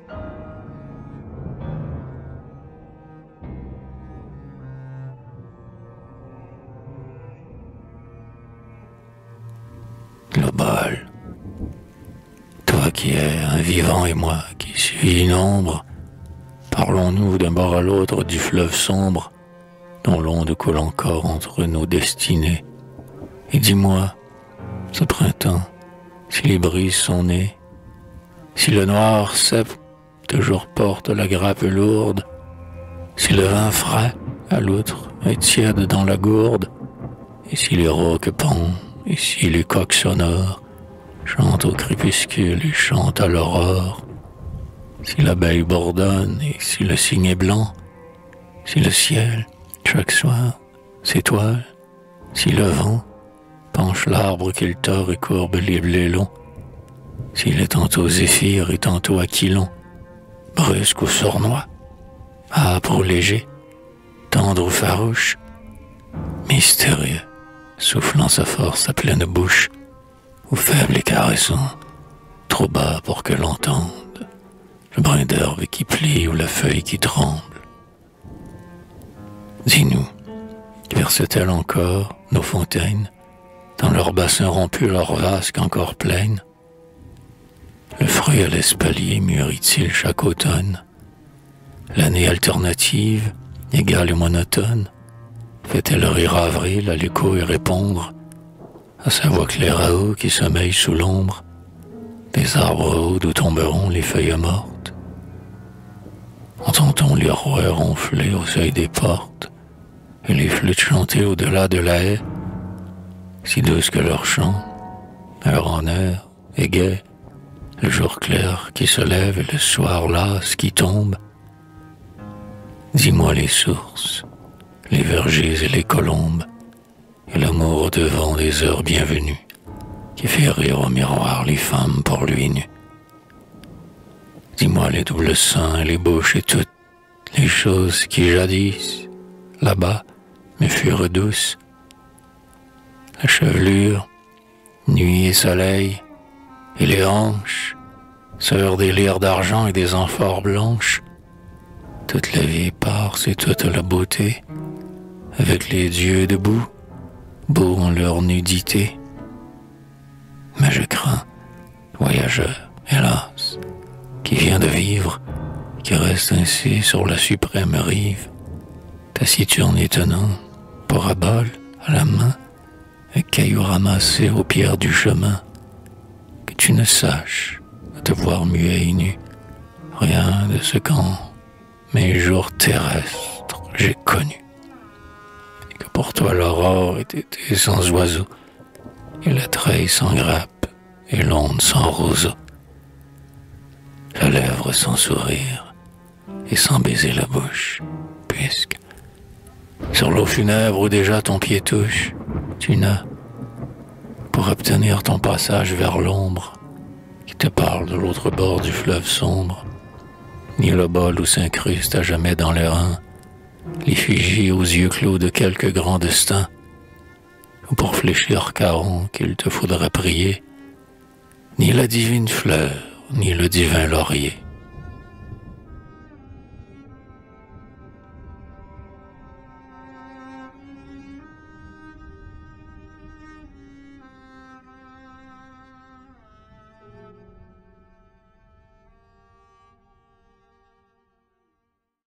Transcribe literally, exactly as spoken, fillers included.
Global, toi qui es un vivant et moi qui suis une ombre, parlons-nous d'un bord à l'autre du fleuve sombre, dont l'onde coule encore entre nos destinées. Et dis-moi, ce printemps, si les brises sont nées, si le noir cep toujours porte la grappe lourde, si le vin frais à l'outre est tiède dans la gourde, et si les rocs pendent, et si les coqs sonores chantent au crépuscule et chantent à l'aurore, si l'abeille bourdonne et si le cygne est blanc, si le ciel, chaque soir, s'étoile, si le vent penche l'arbre qu'il tord et courbe les blés longs, s'il est tantôt zéphyr et tantôt aquilon, brusque ou sournois, âpre ou léger, tendre ou farouche, mystérieux, soufflant sa force à pleine bouche, ou faible et caressant, trop bas pour que l'entende, le brin d'herbe qui plie ou la feuille qui tremble. Dis-nous, versent-elles encore, nos fontaines, dans leurs bassins rompus, leurs vasques encore pleines? Le fruit à l'espalier mûrit-il chaque automne? L'année alternative, égale et monotone, fait-elle rire avril à l'écho et répondre à sa voix claire à eau qui sommeille sous l'ombre des arbres hauts d'où tomberont les feuilles mortes? Entend-on les rouets ronfler au seuil des portes et les flûtes chanter au-delà de la haie, si douces que leur chant, heure en heure, est gai, le jour clair qui se lève et le soir las qui tombe? Dis-moi les sources, les vergers et les colombes, et l'amour au-devant des heures bienvenues, qui fait rire au miroir les femmes pour lui nues. Dis-moi les doubles seins et les bouches et toutes les choses qui jadis, là-bas, me furent douces. La chevelure, nuit et soleil, et les hanches, sœurs des lyres d'argent et des amphores blanches, toute la vie éparse et toute la beauté, avec les dieux debout, beaux en leur nudité. Mais je crains, voyageur, hélas, qui vient de vivre, qui reste ainsi sur la suprême rive, taciturne étonnant, parabole à la main, un caillou ramassé aux pierres du chemin, que tu ne saches, à te voir muet et nu, rien de ce qu'en mes jours terrestres j'ai connu. Et que pour toi l'aurore était sans oiseaux, et la treille sans grappe, et l'onde sans roseau, la lèvre sans sourire, et sans baiser la bouche, puisque sur l'eau funèbre où déjà ton pied touche, tu n'as, pour obtenir ton passage vers l'ombre, qui te parle de l'autre bord du fleuve sombre, ni le bol où s'incruste à jamais dans les reins l'effigie aux yeux clos de quelque grand destin, ou pour fléchir Caron qu'il te faudra prier, ni la divine fleur, ni le divin laurier.